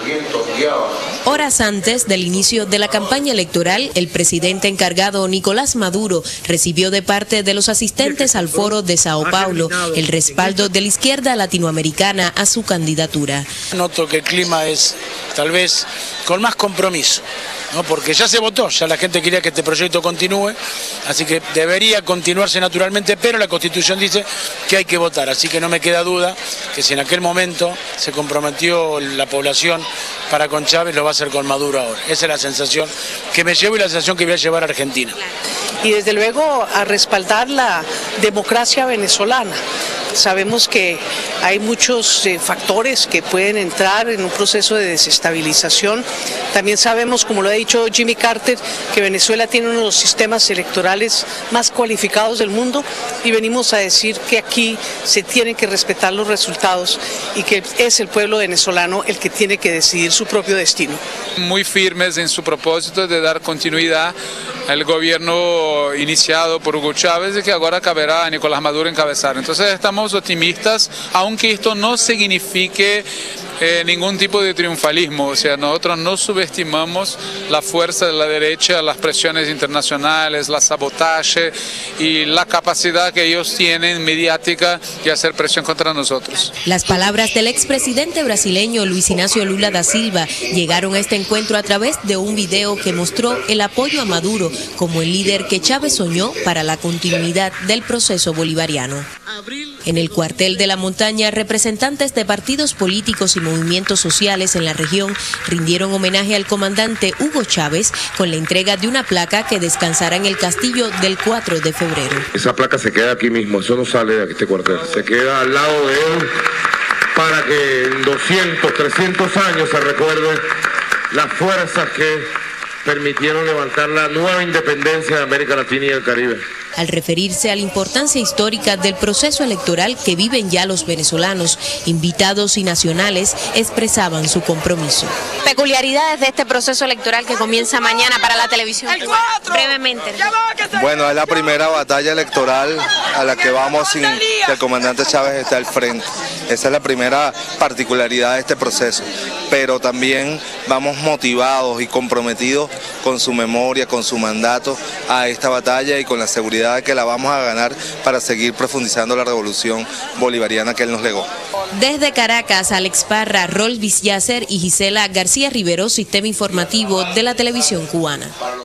Horas antes del inicio de la campaña electoral, el presidente encargado Nicolás Maduro recibió de parte de los asistentes al foro de Sao Paulo el respaldo de la izquierda latinoamericana a su candidatura. Noto que el clima es tal vez con más compromiso, ¿no? Porque ya se votó, ya la gente quería que este proyecto continúe, así que debería continuarse naturalmente, pero la Constitución dice que hay que votar, así que no me queda duda que si en aquel momento se comprometió la población para con Chávez, lo va a hacer con Maduro ahora. Esa es la sensación que me llevo y la sensación que voy a llevar a Argentina. Y desde luego a respaldar la democracia venezolana. Sabemos que hay muchos factores que pueden entrar en un proceso de desestabilización. También sabemos, como lo ha dicho Jimmy Carter, que Venezuela tiene uno de los sistemas electorales más cualificados del mundo y venimos a decir que aquí se tienen que respetar los resultados y que es el pueblo venezolano el que tiene que decidir su propio destino. Muy firmes en su propósito de dar continuidad al gobierno iniciado por Hugo Chávez y que ahora caberá a Nicolás Maduro encabezar. Entonces estamos optimistas, aunque esto no signifique ningún tipo de triunfalismo, o sea, nosotros no subestimamos la fuerza de la derecha, las presiones internacionales, la sabotaje y la capacidad que ellos tienen mediática de hacer presión contra nosotros. Las palabras del expresidente brasileño Luis Inácio Lula da Silva llegaron a este encuentro a través de un video que mostró el apoyo a Maduro como el líder que Chávez soñó para la continuidad del proceso bolivariano. En el cuartel de la montaña, representantes de partidos políticos y movimientos sociales en la región rindieron homenaje al comandante Hugo Chávez con la entrega de una placa que descansará en el castillo del 4 de febrero. Esa placa se queda aquí mismo, eso no sale de este cuartel, se queda al lado de él para que en 200, 300 años se recuerde las fuerzas que permitieron levantar la nueva independencia de América Latina y el Caribe. Al referirse a la importancia histórica del proceso electoral que viven ya los venezolanos, invitados y nacionales expresaban su compromiso. Peculiaridades de este proceso electoral que comienza mañana para la televisión. Brevemente. Bueno, es la primera batalla electoral a la que vamos sin que el comandante Chávez esté al frente. Esa es la primera particularidad de este proceso, pero también vamos motivados y comprometidos con su memoria, con su mandato a esta batalla y con la seguridad de que la vamos a ganar para seguir profundizando la revolución bolivariana que él nos legó. Desde Caracas, Alex Parra, Rolf Villacer y Gisela García Rivero, Sistema Informativo de la Televisión Cubana.